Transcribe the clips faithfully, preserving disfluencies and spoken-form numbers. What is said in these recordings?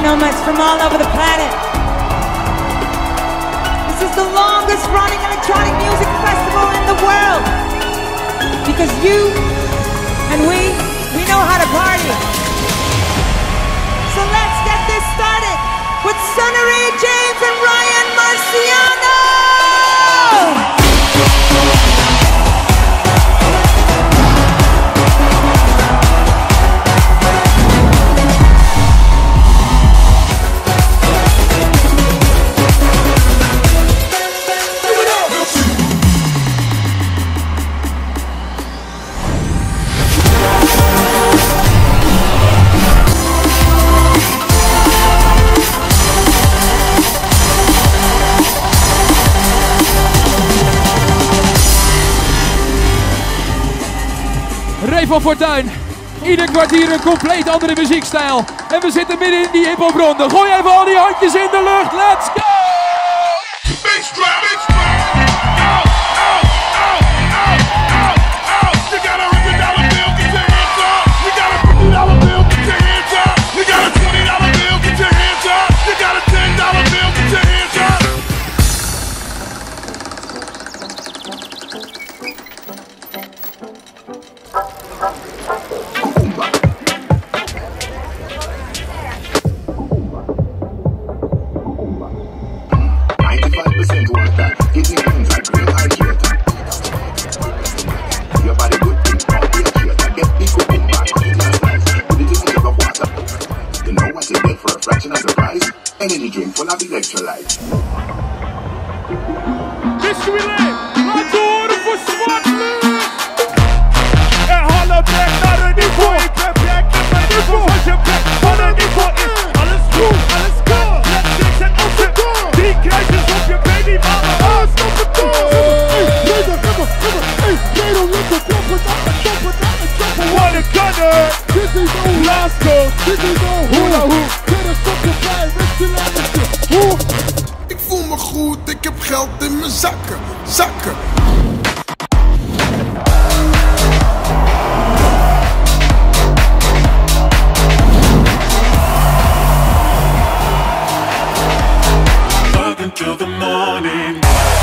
nomads from all over the planet. This is the longest running electronic music festival in the world. Because you and we, we know how to party. So let's get this started with Sunnery James and Ryan Marciano! Ray van Fortuin. Ieder kwartier een compleet andere muziekstijl. En we zitten midden in die hiphopronde. Gooi even al die handjes in de lucht. Let's go! Bass drum, bass drum. Out, out, out, out, out, out. You got a hundred dollar bill, get your hands up. You got a fifty dollar bill, get your hands up. You got a twenty dollar bill, get your hands up. You got a ten dollar bill, get your hands up. Energy drink full of electrolytes. This we live. Laat horen voor Zwartlicht. Er halen back naar een niveau. Ik ben back in mijn niveau. Als je back van een niveau is. Alles goed, alles goed. Netflix en opzet. Die krijtjes op je baby mama. Ah, stop het door. Hey, reden, reden, reden. Hey, reden, reden. Kloppen, tappen, toppen, tappen, toppen. What a gunner. Dit is al last code. Dit is al hula hoop. Ik voel me goed, ik heb geld in mijn zakken, zakken. Up until the morning.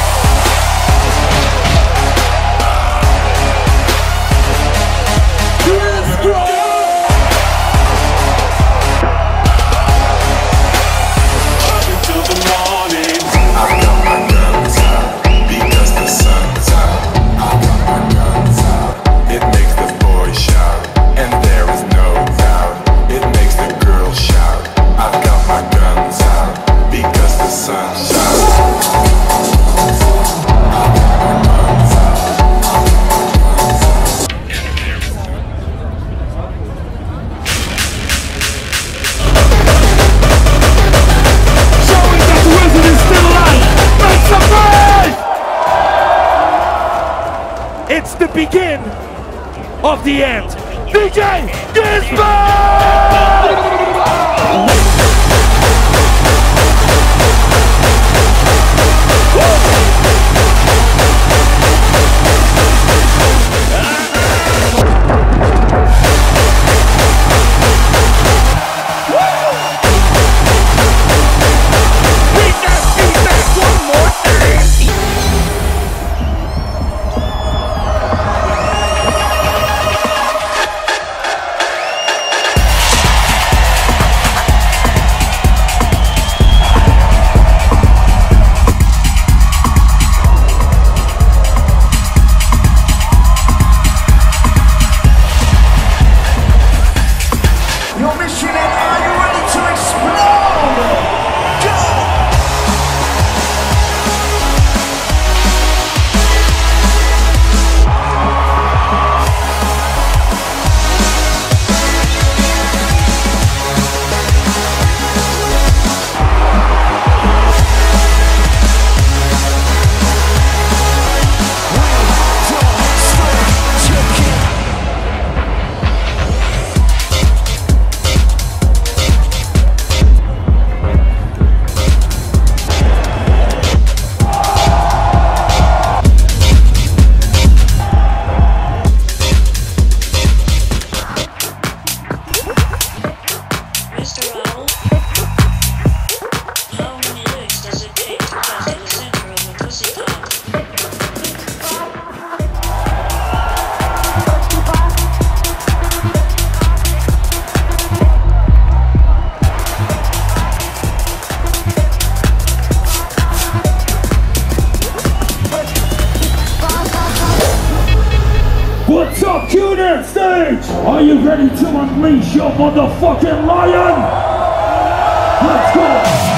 It's the begin of the end. D J Gizmo! stage. Are you ready to unleash your motherfucking lion? Let's go.